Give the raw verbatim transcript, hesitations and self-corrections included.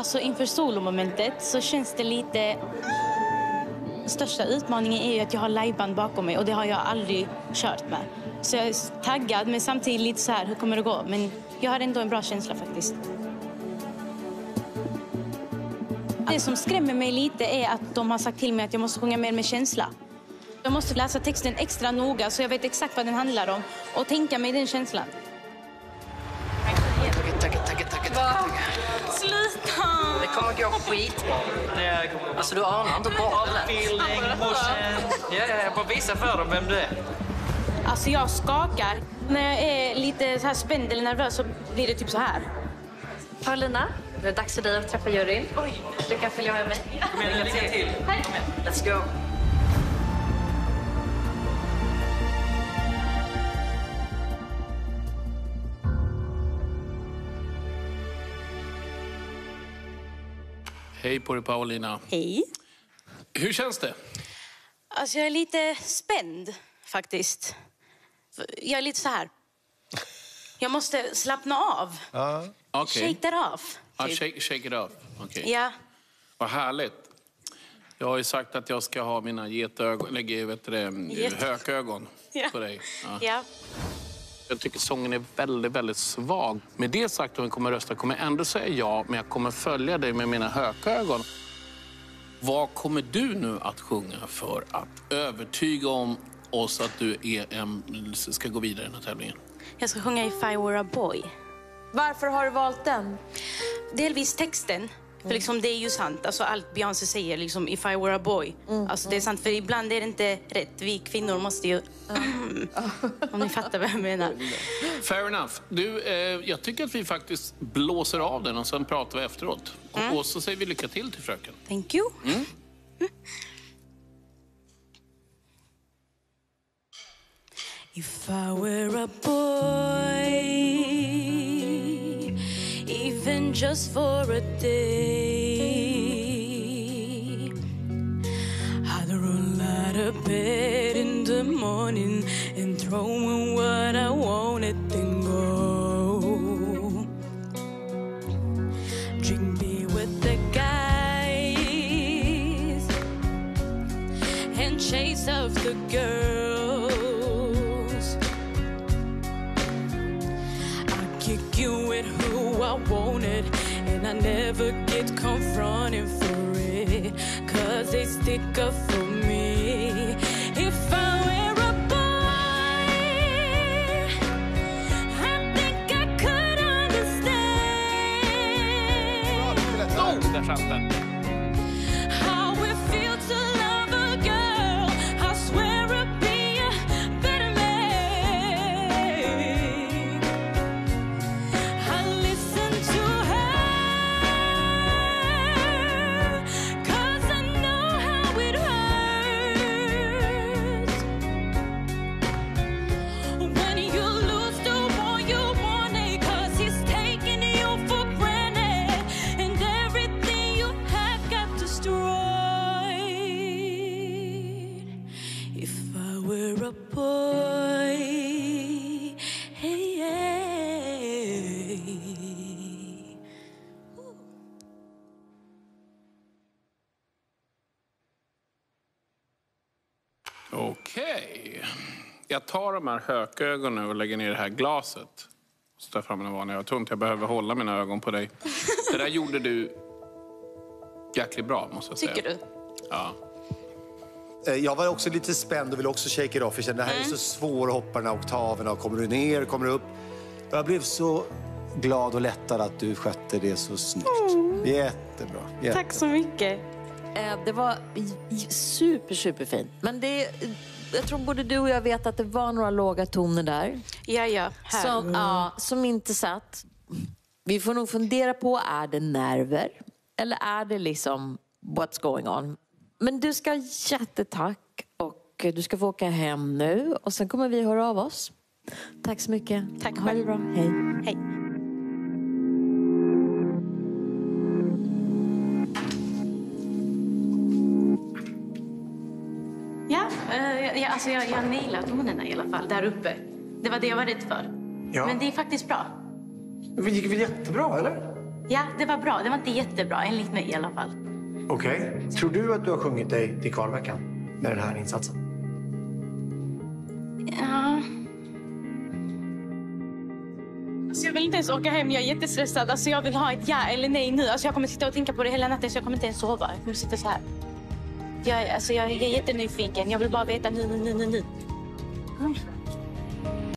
Alltså inför solomomentet så känns det lite... Största utmaningen är ju att jag har liveband bakom mig och det har jag aldrig kört med. Så jag är taggad men samtidigt lite så här, hur kommer det gå? Men jag har ändå en bra känsla faktiskt. Det som skrämmer mig lite är att de har sagt till mig att jag måste sjunga mer med känsla. Jag måste läsa texten extra noga så jag vet exakt vad den handlar om och tänka mig den känslan. Tack, tack, tack, tack, tack. Sluta! Det kommer gå skitbra. Alltså du anar inte bra det Ja, ja, jag bara visa för dem vem du är. Alltså jag skakar. När jag är lite så här spänd eller nervös så blir det typ så här. Paulina, det är dags för dig att träffa juryn. Oj, du kan följa med mig. Kom igen, lycka till. Let's go. Hej på dig, Paulina. Hej. Hur känns det? Alltså jag är lite spänd faktiskt. Jag är lite så här. Jag måste slappna av. Ja. Okay. Shake that off. Ja, Typ. shake, shake it off. Okay. Ja. Vad härligt. Jag har ju sagt att jag ska ha mina getögon, lägga vet du, Get. hökögon Ja. på dig. Ja. Ja. Jag tycker sången är väldigt, väldigt svag. Med det sagt, om jag kommer rösta kommer jag ändå säga ja, men jag kommer följa dig med mina hökögon. Vad kommer du nu att sjunga för att övertyga om oss att du är en, ska gå vidare i den här tävlingen? Jag ska sjunga If I Were a Boy. Varför har du valt den? Delvis texten. För liksom det är ju sant. Alltså allt Beyoncé säger, liksom If I Were a Boy. Mm. Alltså det är sant, för ibland är det inte rätt. Vi kvinnor måste ju... Mm. Om ni fattar vad jag menar. Fair enough. Du, eh, jag tycker att vi faktiskt blåser av den och sen pratar vi efteråt. Mm. Och så säger vi lycka till till fröken. Thank you. Mm. If I were a boy, even just for a day, I'd roll out of bed in the morning and throw in what I wanted, then go drink beer with the guys and chase off the girls. Kick you with who I wanted, and I never get confronted for it, cause they stick up for me. If I were a boy, I think I could understand how it feels to love a girl. I swear I'll be a better man. Okej. Jag tar de här hökögonen och lägger ner det här glaset. Så tar fram den vanliga. Jag tror inte jag behöver hålla mina ögon på dig. Det där gjorde du jäkligt bra, måste jag säga. Tycker du? Ja. Jag var också lite spänd och ville också shake it off. Jag kände, det här är så svårt att hoppa den här oktaverna. Kommer du ner, kommer du upp? Jag blev så glad och lättad att du skötte det så snyggt. Mm. Jättebra. Jättebra. Tack så mycket. Det var super, super fint. Men det, jag tror både du och jag vet att det var några låga toner där. Ja, ja. Här. Som, mm. ja, som inte satt. Vi får nog fundera på, är det nerver? Eller är det liksom what's going on? Men du ska ha jättetack. Och du ska få åka hem nu. Och sen kommer vi höra av oss. Tack så mycket. Tack själv. Ha det bra. Hej. Hej. Ja, äh, jag, alltså jag, jag nailade tonerna i alla fall, där uppe. Det var det jag var rädd för. Ja. Men det är faktiskt bra. Det gick väl jättebra, eller? Ja, det var bra. Det var inte jättebra, enligt mig i alla fall. Okej. Okay. Tror du att du har sjungit dig till kvalveckan med den här insatsen? Ja. Alltså jag vill inte ens åka hem. Jag är jättestressad. Alltså jag vill ha ett ja eller nej nu. Alltså jag kommer sitta och tänka på det hela natten så jag kommer inte ens sova. Jag kommer sitta så här. Jag, alltså jag, jag är jättenyfiken. Jag vill bara veta nu, nu, nu, nu. Mm.